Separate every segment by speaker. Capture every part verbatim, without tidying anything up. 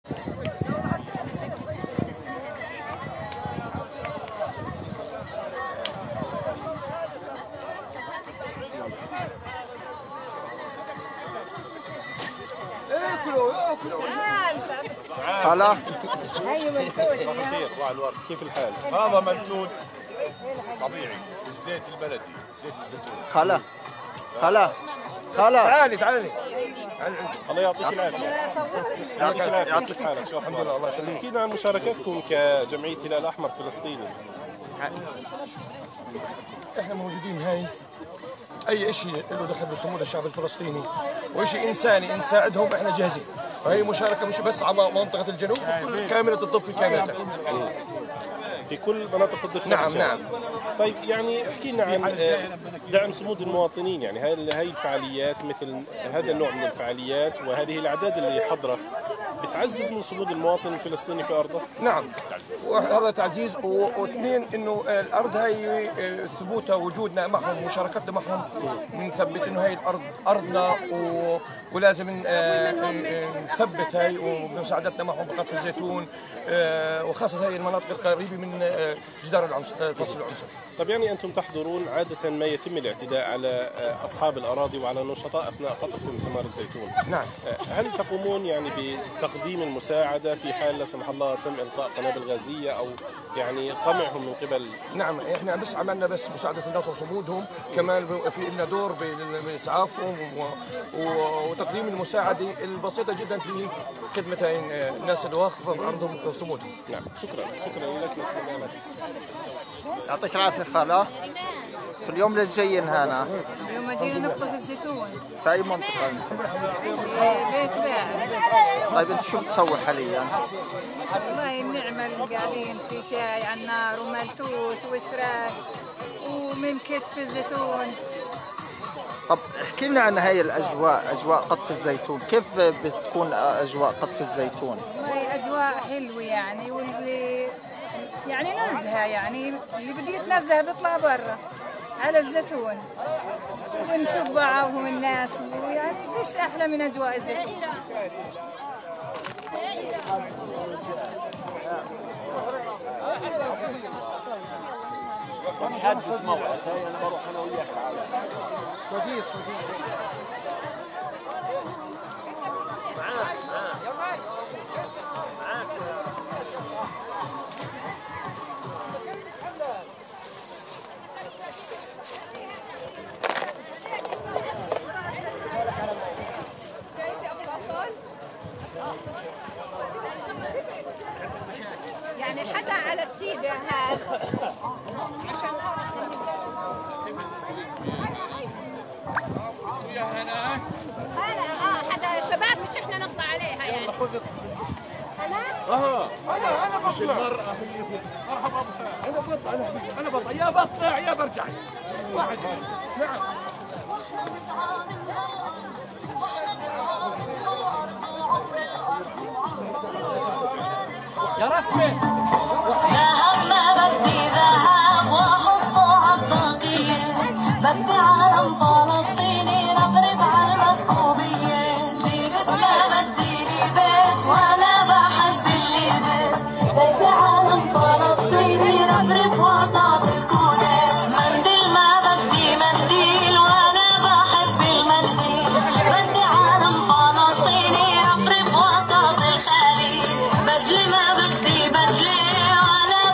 Speaker 1: خلا
Speaker 2: كيف الحال؟
Speaker 3: هذا ممتود طبيعي، الزيت البلدي، زيت الزيتون.
Speaker 1: خلا خلا خلا
Speaker 3: تعالي تعالي.
Speaker 2: الله يعطيك العافيه. يعطيك العافيه. يعطيك حالك.
Speaker 3: الحمد لله. الله يخليك.
Speaker 2: احكي لنا عن مشاركتكم كجمعيه هلال احمر فلسطيني.
Speaker 3: احنا موجودين هاي اي شيء له دخل بصمود الشعب الفلسطيني وشيء انساني نساعدهم احنا جاهزين. وهي مشاركه مش بس على منطقه الجنوب، كامله الضفه كامله
Speaker 2: في كل مناطق الضفه.
Speaker 3: نعم نعم.
Speaker 2: طيب يعني احكي لنا عن دعم صمود المواطنين، يعني هاي هاي الفعاليات مثل هذا النوع من الفعاليات وهذه الاعداد اللي حضرت بتعزز من صمود المواطن الفلسطيني في ارضه؟
Speaker 3: نعم، وهذا تعزيز، واثنين انه الارض هاي ثبوتها وجودنا معهم ومشاركتنا معهم بنثبت انه هاي الارض ارضنا و... ولازم نثبت هاي ومساعدتنا معهم بقطف الزيتون، وخاصه هاي المناطق القريبه من جدار العنصر فصل العنصر.
Speaker 2: طيب يعني انتم تحضرون عاده ما يتم الاعتداء على اصحاب الاراضي وعلى النشطاء اثناء قطفهم ثمار الزيتون.
Speaker 3: نعم.
Speaker 2: هل تقومون يعني بتقديم المساعده في حال لا سمح الله تم القاء قنابل غازيه او يعني قمعهم من قبل؟
Speaker 3: نعم، احنا بس عملنا بس مساعده الناس وصمودهم، كمان في لنا دور باسعافهم وتقديم المساعده البسيطه جدا في خدمه الناس اللي واقفه بارضهم وصمودهم.
Speaker 2: نعم، شكرا شكرا لك.
Speaker 1: يعطيك العافيه خاله. في اليوم اللي جايين هنا
Speaker 4: اليوم جينا نقطف الزيتون
Speaker 1: في اي منطقه؟
Speaker 4: بيت باع.
Speaker 1: طيب انت شو بتسوي حاليا؟
Speaker 4: والله بنعمل قاعدين في شاي على النار وملتوت وشراك ومن كتف الزيتون.
Speaker 1: طب احكي لنا عن هاي الاجواء، اجواء قطف الزيتون، كيف بتكون اجواء قطف الزيتون؟
Speaker 4: والله اجواء حلوه يعني، واللي يعني نزهه، يعني اللي بده يتنزه بيطلع برا على الزيتون ونشوف بعضهم الناس، ويعني فيش احلى من اجواء الزيتون.
Speaker 5: نحدد موعد، هاي انا بروح انا وياك تعال.
Speaker 3: صديق صديق
Speaker 5: معاك معاك معاك.
Speaker 6: يعني حتى على السيبة هذا عشان
Speaker 5: يا هنا
Speaker 6: اه حتى شباب مش احنا نقطع عليها يعني. انا؟
Speaker 5: اه انا انا مش المرأة مرحبا انا بطلع انا بطلع يا بطلع يا برجع واحد. نعم. يا رسمي
Speaker 7: يا هم بدي ذهب واحطه عالطاقية، بدي عالم فلسطيني رفرف عالمصحوبية، لبس ما بدي لبس وانا بحب اللبس، بدي عالم فلسطيني رفرف وسط الكودس، منديل ما بدي منديل وانا بحب المنديل، بدي عالم فلسطيني رفرف وسط الخليل، بدلي ما بدي بدلي وانا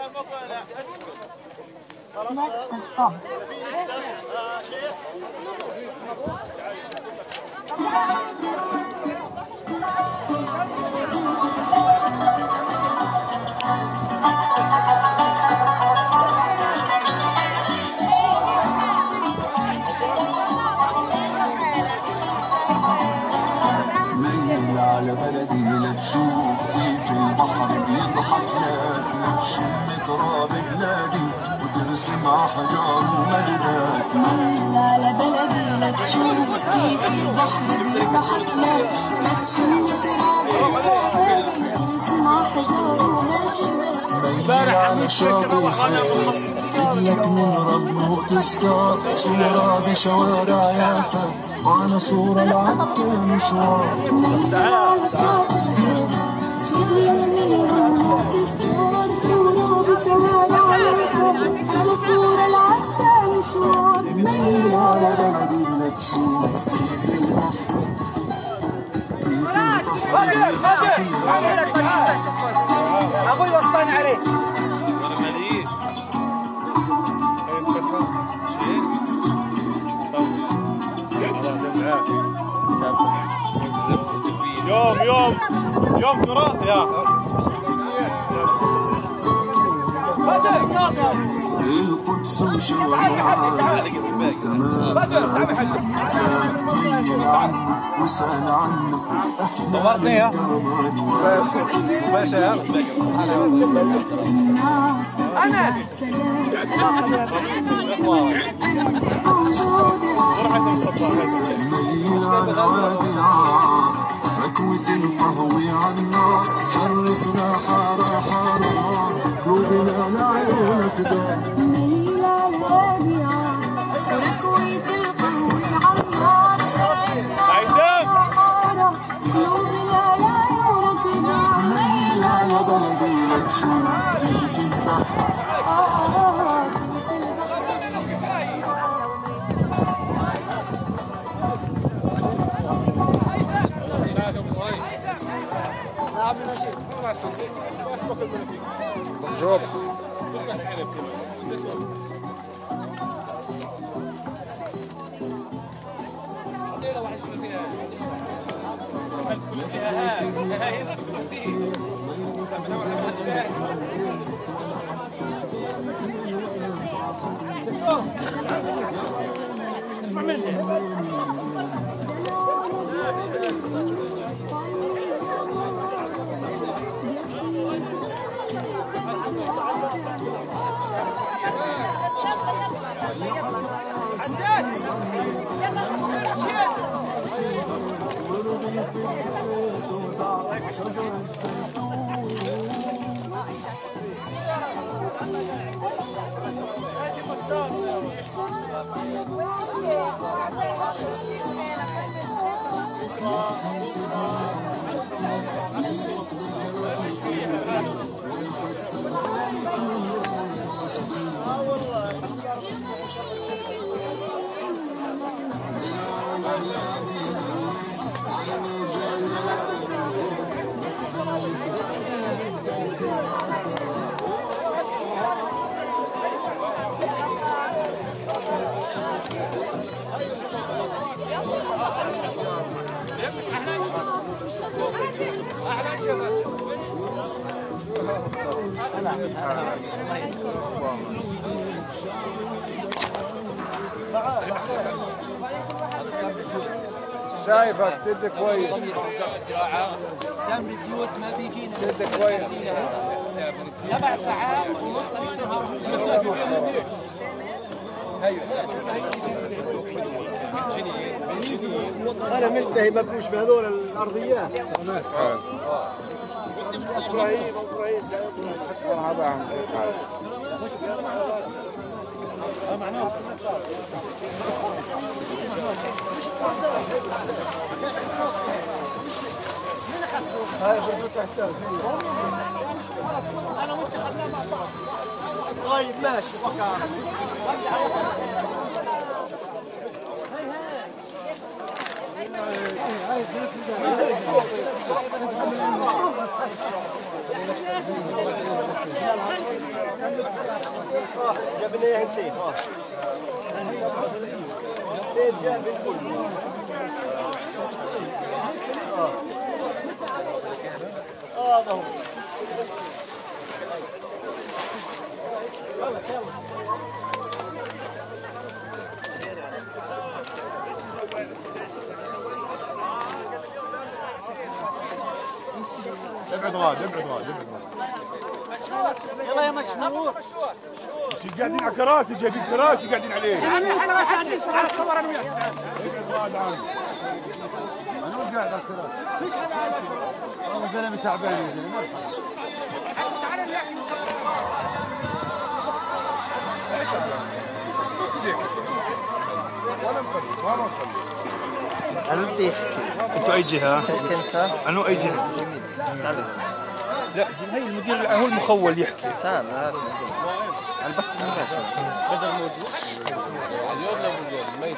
Speaker 8: على بلدي لتشوف كيف البحر بيضحك لك، لتشم تراب بلادي وترسم عحجار ومجدات.
Speaker 7: على بلدي لتشوف كيف البحر بيضحك لك، لتشم تراب بلادي وترسم عحجار ومجدات.
Speaker 8: ميل على شاطئ الخير رجلك من رب وتسكر، صورة بشوارع يافا معنا صورة العكا مشوار.
Speaker 7: ميل على شاطئ الخير رجلك من رب وتسكر، صورة بشوارع يافا على صورة العكا مشوار.
Speaker 8: ميل على بلدي لتشوف كيف البحر كيف البحر.
Speaker 1: ابوي وصاني عليك.
Speaker 2: يوم يوم يوم تراث يا
Speaker 8: القدس وشوارعها السماء هي عنك وسأل عنك
Speaker 1: صورتني يا باشا يا
Speaker 7: أنس
Speaker 8: ميل على الوادي ركوة القهوة عالنار، شرفنا حارة حارة قلوبنا لعيونك دار.
Speaker 7: ميل على الوادي ركوة القهوة عالنار، شرفنا حارة حارة قلوبنا لعيونك دار.
Speaker 8: ميل على بلدي لتشوف كيف البحر
Speaker 1: بونجور.
Speaker 5: اسمع مني.
Speaker 1: شايفك تدي كويس.
Speaker 9: سام زيوت ما بيجينا
Speaker 1: تدي كويس.
Speaker 9: سبع ساعات ونص
Speaker 5: انا منتهي ما بدوش في هذول الارضيات. ابراهيم ابراهيم
Speaker 1: هذا عم
Speaker 5: هاي بدو تحتاج. انا وانت خدناه مع بعض. طيب ماشي بكره. هاي هاي
Speaker 10: جبنا نسيف اه هذا هو
Speaker 5: ابعد غاد ابعد غاد ابعد غاد
Speaker 9: يلا يا مشهور
Speaker 5: قاعدين على كراسي جايبين كراسي قاعدين عليه
Speaker 9: يعني احنا قاعدين على الصور انا وياك
Speaker 5: ابعد عني انا مو قاعد على الكراسي مش هذا والله زلمه تعبان يا زلمه
Speaker 9: تعال نحكي
Speaker 1: أنا بدي أحكي.
Speaker 5: انتوا اي جهه؟
Speaker 1: أنت؟
Speaker 5: انا اي جهه؟
Speaker 1: تعال.
Speaker 5: لا هي المدير هو المخول يحكي.
Speaker 1: تعال هذا البث المباشر.
Speaker 2: بدل موجود اليوم لو موجود ميت.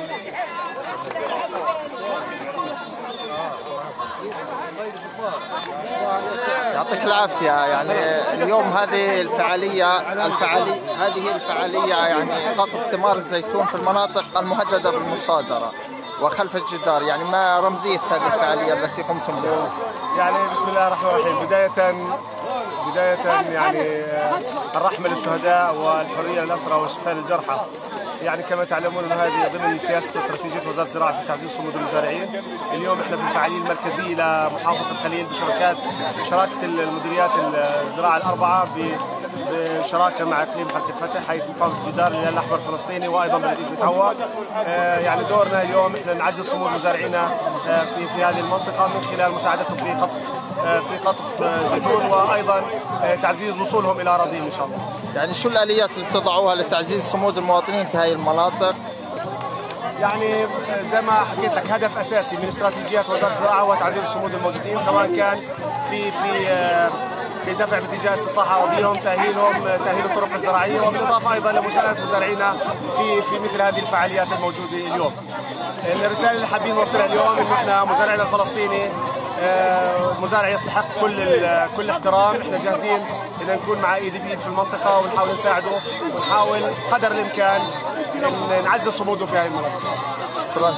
Speaker 1: يعطيك العافية. يعني اليوم هذه الفعالية الفعالية هذه الفعالية يعني قطف ثمار الزيتون في المناطق المهددة بالمصادرة وخلف الجدار. يعني ما رمزية هذه الفعالية التي قمتم بها؟
Speaker 10: يعني بسم الله الرحمن الرحيم. بداية بداية يعني الرحمة للشهداء والحرية للأسرى والشفاء للجرحى. يعني كما تعلمون أن هذه ضمن سياسة واستراتيجية وزارة الزراعة في تعزيز صمود المزارعين. اليوم احنا في الفعالية المركزية لمحافظة الخليل بشركات شراكة المديريات الزراعة الأربعة بشراكة مع إقليم حلقة فتح حيث محافظة جدار الهلال الأحمر الفلسطيني وأيضا بلدية بتعوى. يعني دورنا اليوم احنا نعزز صمود مزارعينا في في هذه المنطقة من خلال مساعدتهم في قطف في قطف زيتون وايضا تعزيز وصولهم الى اراضيهم ان شاء الله.
Speaker 1: يعني شو الاليات اللي بتضعوها لتعزيز صمود المواطنين في هذه المناطق؟
Speaker 10: يعني زي ما حكيت لك هدف اساسي من استراتيجيات وزاره الزراعه هو تعزيز الصمود الموجودين، سواء كان في في في دفع باتجاه استصلاح اراضيهم، تاهيلهم، تاهيل الطرق الزراعيه، وبالاضافه ايضا لمساعده مزارعينا في في مثل هذه الفعاليات الموجوده اليوم. الرساله اللي حابين نوصلها اليوم انه احنا مزارعنا الفلسطيني مزارع يستحق كل كل احترام. احنا جاهزين اذا نكون مع ايدي بيد في المنطقه ونحاول نساعده ونحاول قدر الامكان ان نعزز صموده في هذه المنطقه.
Speaker 1: شكرا.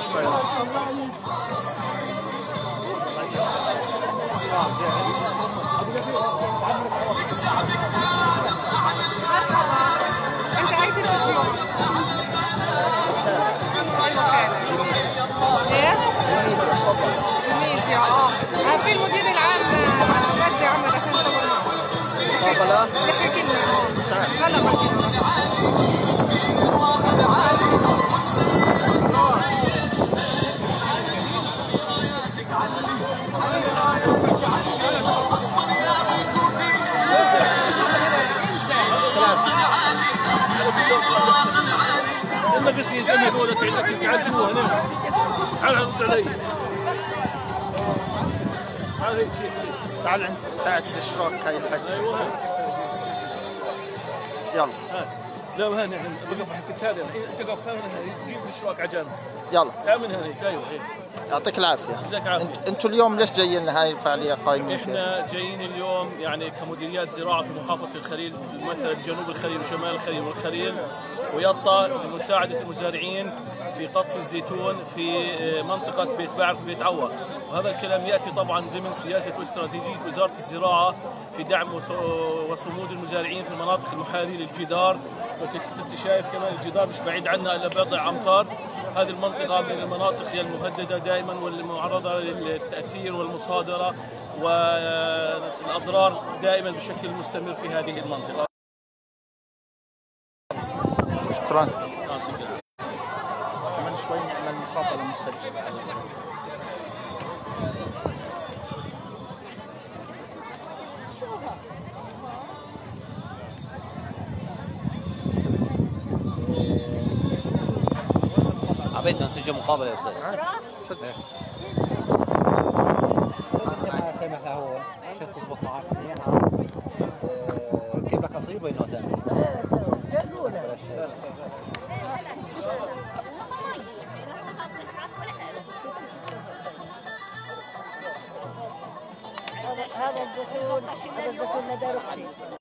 Speaker 4: انت عايز التلفزيون؟ ايه؟ تونسيا اه في المدير العام مجدي عمر عشان نصور معه.
Speaker 1: مقابلة؟
Speaker 4: يحكي لنا يلا بحكي
Speaker 5: لما قصدي زي هذول تعال جوا هنا تعال رد علي
Speaker 1: تعال تعال تعال الاشراك هاي الحج. يلا
Speaker 5: لا هنا بقف في التالي انت قف هنا جيب الاشراك على جنب.
Speaker 1: يلا
Speaker 5: تعال من هنا. ايوه
Speaker 1: يعطيك العافيه.
Speaker 5: جزاك عافيه.
Speaker 1: انتم اليوم ليش جايين لهي الفعاليه قايمين فيها؟
Speaker 5: احنا جايين اليوم يعني كمديريات زراعه في محافظه الخليل، مثلا جنوب الخليل وشمال الخليل والخليل ويطا، لمساعده المزارعين في قطف الزيتون في منطقه بيت باعر في بيت عوى. وهذا الكلام ياتي طبعا ضمن سياسه واستراتيجيه وزاره الزراعه في دعم وصمود المزارعين في المناطق المحاذيه للجدار. وانت شايف كمان الجدار مش بعيد عنا الا بضع امتار. هذه المنطقة من المناطق المهددة دائما والمعرضة للتأثير والمصادرة والأضرار دائما بشكل مستمر في هذه المنطقة.
Speaker 1: شكرا. كمان شوي نعمل مقابلة مسجلة.
Speaker 9: بدنا نسجل مقابله يا استاذ.
Speaker 1: صدق.
Speaker 9: انا سامح له هو عشان تظبط معك كيف لك اصيب ولا سامح؟
Speaker 6: هذا الزيتون
Speaker 11: الزيتون لدى ركبي.